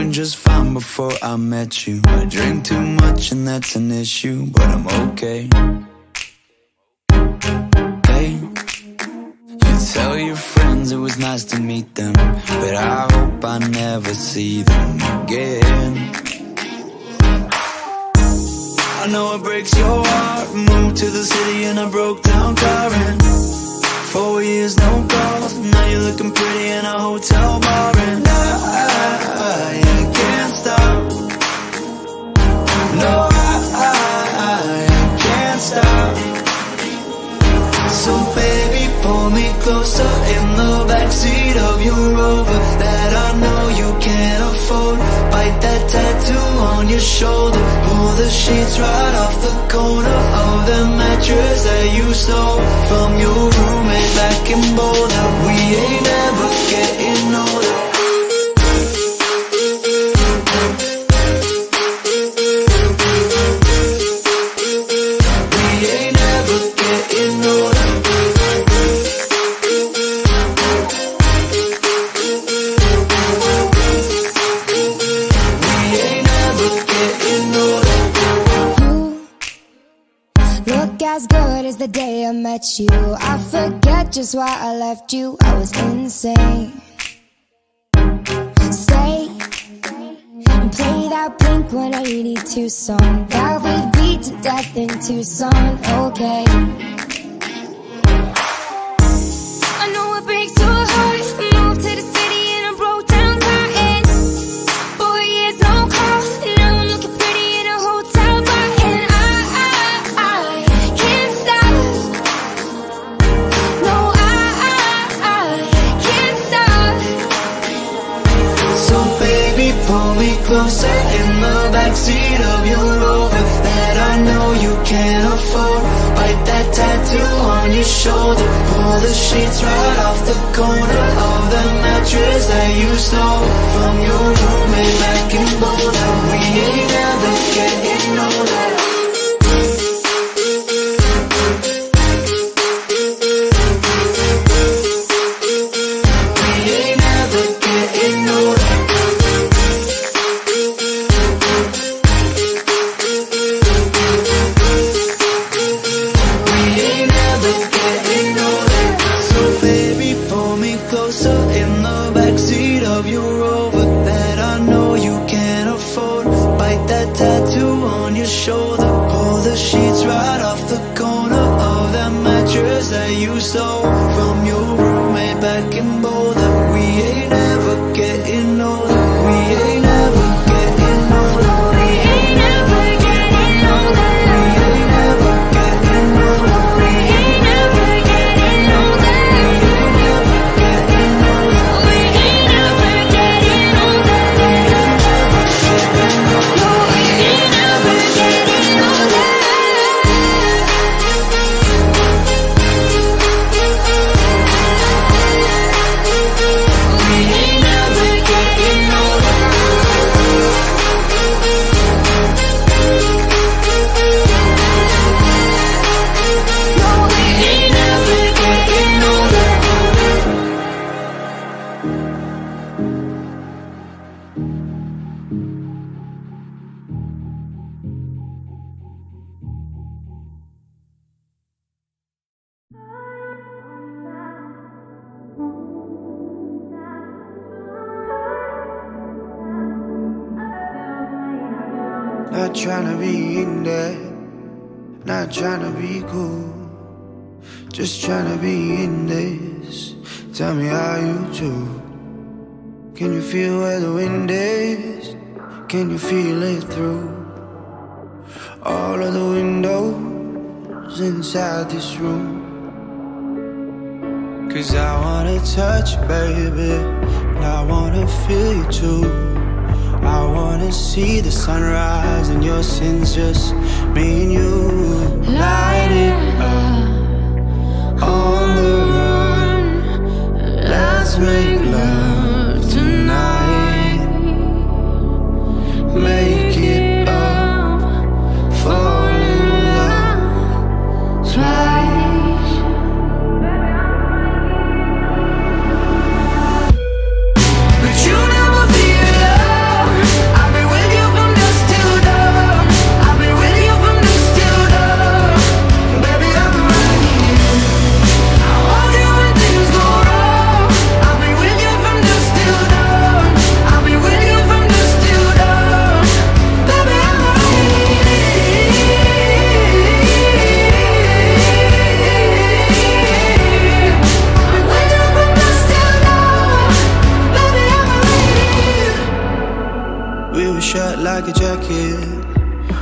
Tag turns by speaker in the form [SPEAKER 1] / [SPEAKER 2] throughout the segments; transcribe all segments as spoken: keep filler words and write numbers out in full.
[SPEAKER 1] doing just fine before I met you. I drink too much and that's an issue, but I'm okay. Hey, you tell your friends it was nice to meet them, but I hope I never see them again. I know it breaks your heart. Moved to the city in a broke down car, and four years no calls. Now you're looking pretty in a hotel bar, and I, I, I can't stop. No, I, I, I can't stop. So baby, pull me closer in the backseat of your Rover that I know you can't afford. Bite that tattoo on your shoulder. Pull the sheets right off the corner of the mattress that you stole from your roommate back in Boulder. We ain't ever getting older. We ain't ever getting older.
[SPEAKER 2] As good as the day I met you, I forget just why I left you. I was insane. Stay and play that Blink one eighty-two song that we beat to death in Tucson. Okay, I know it breaks your heart. Moved to the city and I broke down crying. Four years no call. Now I'm looking pretty in a hotel bar, and I, I, I can't stop. No, I, I, I can't stop.
[SPEAKER 1] So baby, pull me closer in the backseat of your Rover that I know you can't afford. Bite that tattoo on your shoulder. Pull the sheets right off the corner of the mattress that you stole from your roommate back in Boulder. We ain't ever getting older. We ain't ever getting older. In the backseat of your Rover that I know you can't afford. Bite that tattoo on your shoulder. Pull the sheets right off the corner of that mattress that you stole from your roommate back in Boulder. We ain't ever getting older. We ain't ever getting older. We ain't ever getting older. We ain't ever getting older. We ain't ever getting older.
[SPEAKER 3] Not tryna be in there, not tryna be cool, just tryna be in this. Tell me how you do. Can you feel where the wind is? Can you feel it through all of the windows inside this room? Cause I wanna touch you, baby, and I wanna feel you too. I wanna see the sunrise and your sins, just me and you. Light it up on the run. Let's make love tonight. Make it up, fall in love twice. But you never be alone.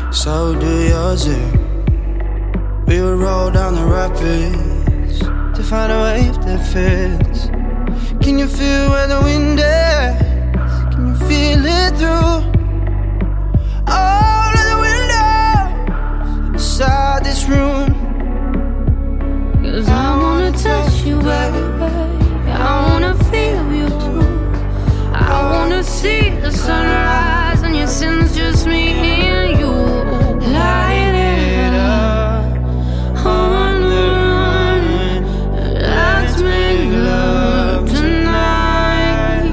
[SPEAKER 3] so do yours too. We would roll down the rapids to find a wave that fits. Can you feel where the wind is? Can you feel it through all of the windows inside this room?
[SPEAKER 2] Cause I wanna touch you, baby. I wanna feel you too. I wanna see the sunrise and your sins, just me and you. Light it up on the run. Let's make love tonight.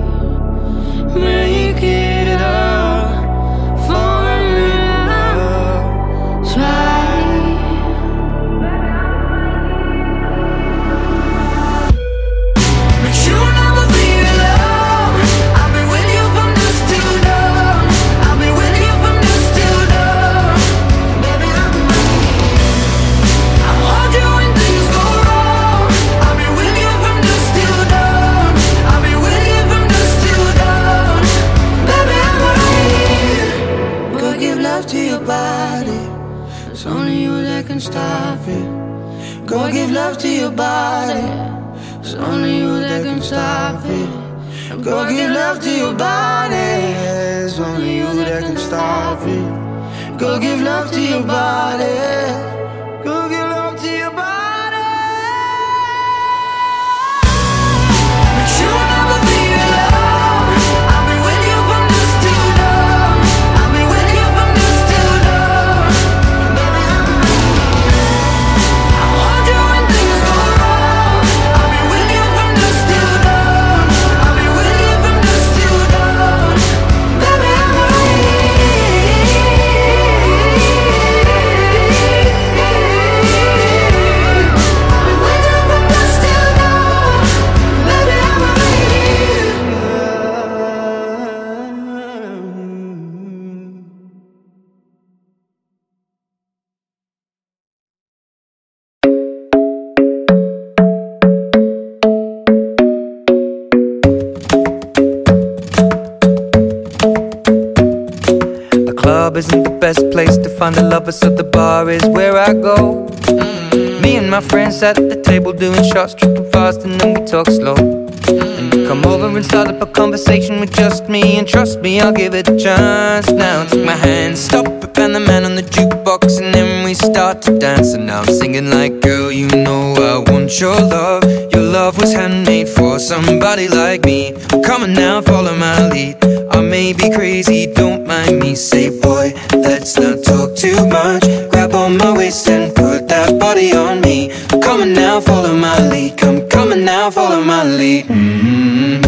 [SPEAKER 2] Make it up for love. Try. But you'll never be alone. I'll be with you from dusk till dawn. I'll be with you from dusk till dawn. Baby, I'm I'll hold you when things go wrong. I'll be with you from dusk till dawn. I'll be with you from dusk till dawn. Baby, I'm right.
[SPEAKER 3] Go give love to your body. It's only you that can stop it. Go give love to your body. It's only you that can stop it. Go give love to your body. It's only you that can stop it. Go give love to your body. Go give love to your body.
[SPEAKER 2] But you'll never be alone. I'll be with you from dusk till dawn. I'll be with you from dusk till dawn. Baby, I'm I'll hold you when things go wrong. I'll be with you from dusk till dawn. I'll be with you from dusk till dawn. Baby, I'm
[SPEAKER 4] The club isn't the best place to find the lovers, so the bar is where I go. Me and my friends at the table doing shots, tripping fast, and then we talk slow. And you come over and start up a conversation with just me, and trust me, I'll give it a chance. Now take my hand, stop it, and the man on the jukebox, and then we start to dance. And now I'm singing like, girl, you know I want your love. Your love was handmade for somebody like me. Come on now, follow my lead. I may be crazy, don't mind me. Say, boy, let's not talk too much. Grab on my waist and put that body on me. Come on now, follow my lead. Come, come on now, follow my lead. Mm-hmm.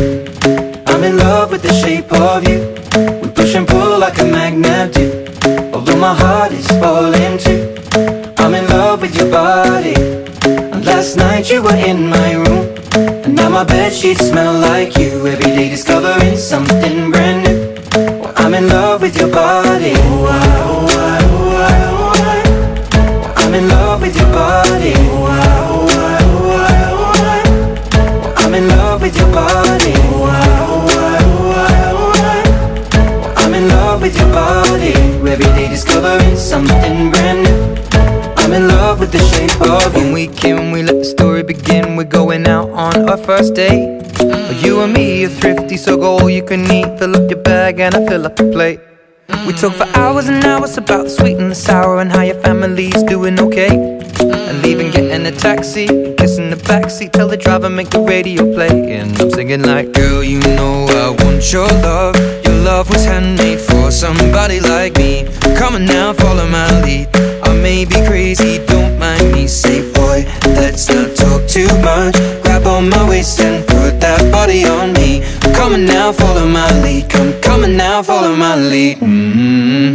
[SPEAKER 4] I'm in love with the shape of you. We push and pull like a magnet do. Although my heart is falling too. I'm in love with your body. And last night you were in my room, and now my bedsheets smell like you. Every day discovering something brand new. Well, I'm in love with your body. Oh, I, oh, I, oh, I, oh, I. Well, I'm in love with your body. Oh, I, oh, I, oh, I, oh, I. Well, I'm in love with your body. Oh, I, oh, I, oh, I, oh, I. Well, I'm in love with your body. Every day discovering something brand new. I'm in love with the shape of you. When we came, we let the story begin. We're going out on our first date. You and me are thrifty, so go all you can eat. Fill up your bag and I fill up the plate. We talk for hours and hours about the sweet and the sour, and how your family's doing okay. And leaving, getting a taxi, kissing the backseat, tell the driver make the radio play. And I'm singing like, girl, you know I want your love. Your love was handmade for somebody like me. Come on now, follow my lead. I may be crazy, don't mind me. Say, boy, let's not talk too much. Grab on my waist and put that body on me. Come on now, follow my lead. Come, come on now, follow my lead. Mm-hmm.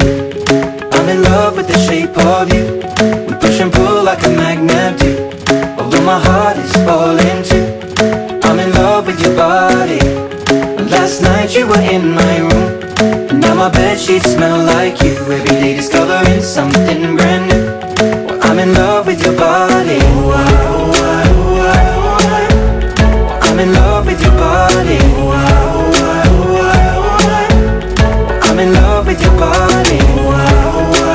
[SPEAKER 4] I'm in love with the shape of you. We push and pull like a magnet do. Although my heart is falling too. I'm in love with your body. Last night you were in my room, and now my bedsheets smell like you. Every day discovering something brand new. Well, I'm in love with your body. Oh, I, oh, I, oh, I, oh, I. Well, I'm in love with your body. Oh, I, oh, I, oh, I, oh, I. Well, I'm in love with your body. Oh, I, oh, I.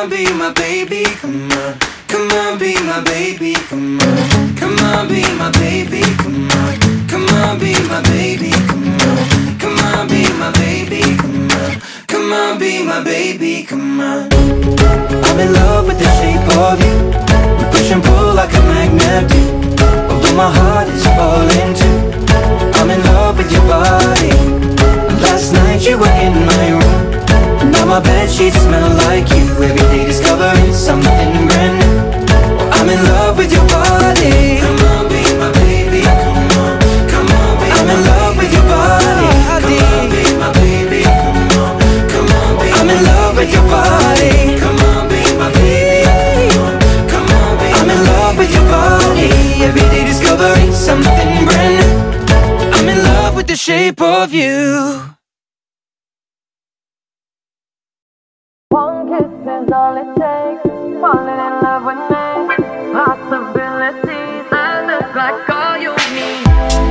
[SPEAKER 1] on, be my baby, come on. Come on, be my baby, come on. Come on, be my baby, come on. Come on, be my baby, come on. Come on, be my baby, come on. Come on, be my baby, come on. I'm in love with the shape of you. We push and pull like a magnet do. Although my heart is falling too, I'm in love with your body. Last night you were in my room. Now my bedsheets smell like you. Every day discovering something brand new. I'm in love with your body. Come on, be my baby, come on. Come on, be I'm in love with your body. Come on, be my baby, come on. Come on, be I'm in love with your body. Come on, be my baby, come on. Come on, be I'm in love with your body. Every day discovering something brand new. I'm in love with the shape of you.
[SPEAKER 5] One kiss is all it takes. Falling in love with me. Possibilities. I look like all you need.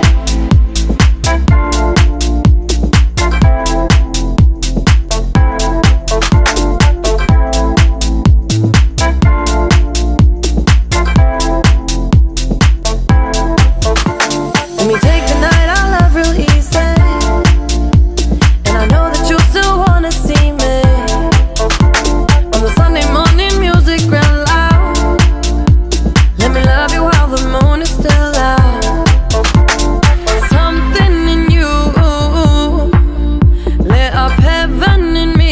[SPEAKER 5] Let me take the night I love real easy. And I know that you still wanna see me. On the Sunday morning music real loud. Let me love you while the moon is still out. Something in you lit up heaven in me.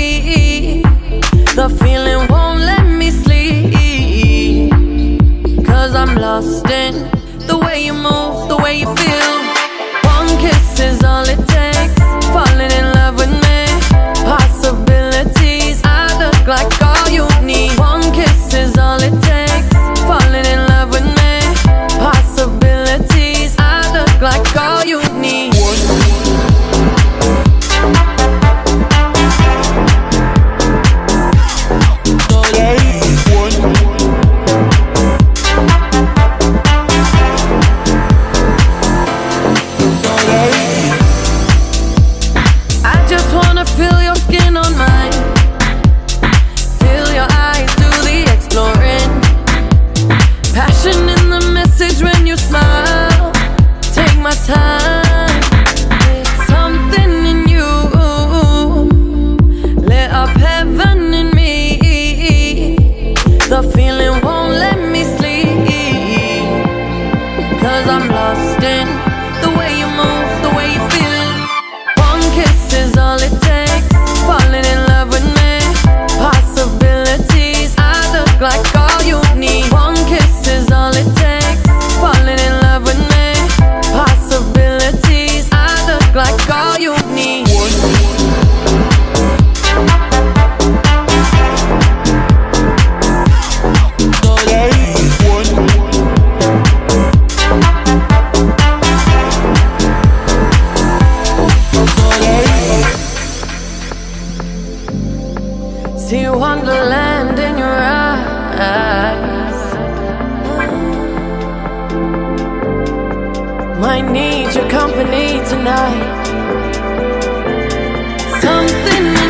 [SPEAKER 5] The feeling won't let me sleep. Cause I'm lost in the way you move, the way you feel. One kiss is all it takes. Falling in love with me. Possibilities. I look like all you need. One kiss is all it takes. Falling in love with me. Possibilities. I look like all you need. I just wanna feel your skin on mine. Feel your eyes do the exploring. Passion in the message when you smile. Take my time. Something in you lit up heaven in me. The feeling won't let me sleep. Cause I'm lost in the way you move, the way you feel. One kiss is all it takes. Falling in love with me. Possibilities. I look like all you need. One kiss is all it takes. Falling in love with me. Possibilities. I look like all you need. See wonderland in your eyes. Might need your company tonight. Something